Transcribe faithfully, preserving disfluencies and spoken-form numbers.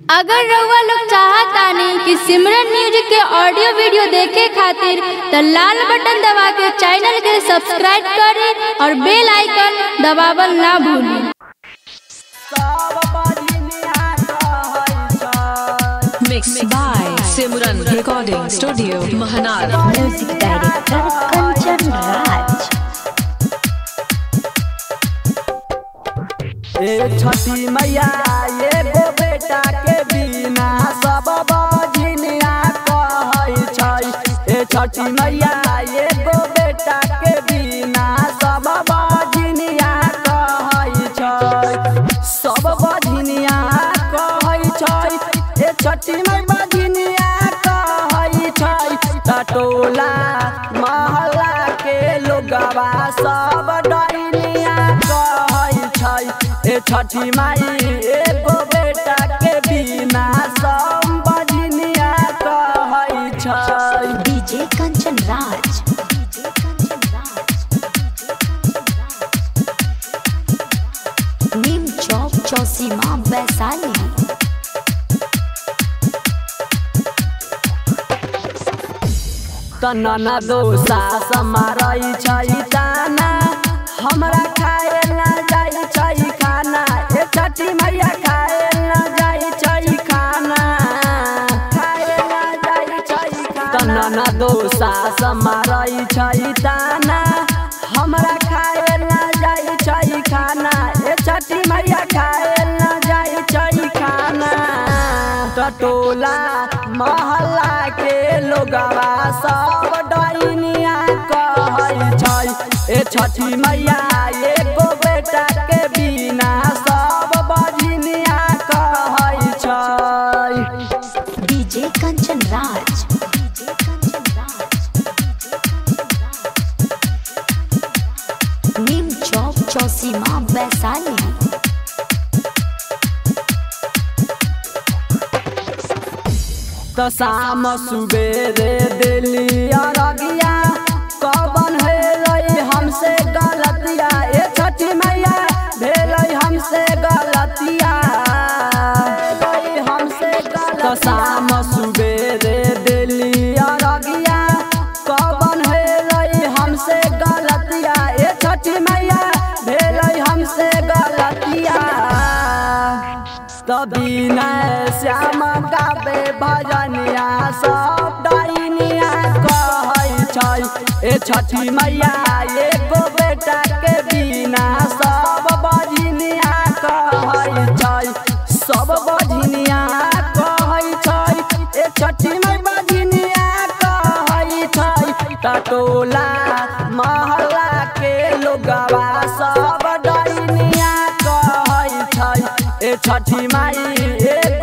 अगर रउआ लोग चाहतानी कि सिमरन म्यूजिक के ऑडियो वीडियो देखे खातिर तो लाल बटन दबा के चैनल के सब्सक्राइब करें और बेल आइकन दबावल ना भूलें। Mixed by Simran Recording Studio, Mahanar. Music Director Kanchan Raj. ए छठी मैया ये गो बेटा के बिना सब बजनिया कहै छै। ए छठी मैया ये गो बेटा के बिना सब बजनिया कहै छै। सब बजनिया कहै छै ए छठी मैया बजनिया कहै छै। टटोला महल्ला के लोगवा सब डरनिया कहै छै। ए छठी माई एगो बेटा के बिना सब बजनिया कहै छै। डीजे कंचन राज। नीम चौक चौसीमा वैशाली। तना दोसा समारै छै ताना हमरा खाए ना जाइ छै खाना। ए छठी मैया खाए ना जाइ छै खाना, खाए ना जाइ छै खाना। तना दोसा समारै छै ताना हमरा खाए ना जाइ छै खाना। ए छठी मैया खाए ना जाइ छै खाना। टटोला महल्ला के लोगवा सब डरनिया कहै छै। ए छठी मैया एगो बेटा के बिना सब बजनिया कहै छै। डीजे कंचन राज। नीम चौक चौसीमा वैशाली। तो शाम सुबेरे दिली अरगिया कवन है हमसे गलतिया। ए छठी मैया भेलै हमसे गलतिया, हमसे गलतिया। तो शाम सुबेरे दिली अरगिया कवन है हमसे गलतिया। ए छठी मैया भेलै हमसे गलतिया। तभी न श्याम गाबे भजनिया सब डरनिया कहै छै। ए छठी मैया एगो बेटा के बिना सब बजनिया कहै छै। सब बजनिया कहै छै ए छठी मैया बजनिया कहै छै। टटोला महल्ला के लोगवा सब डरनिया कहै छै। ए छठी माई